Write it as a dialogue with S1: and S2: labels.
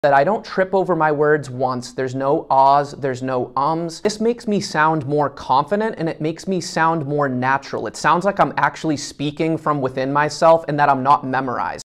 S1: that I don't trip over my words once. There's no ahs, there's no ums. This makes me sound more confident and it makes me sound more natural. It sounds like I'm actually speaking from within myself and that I'm not memorized.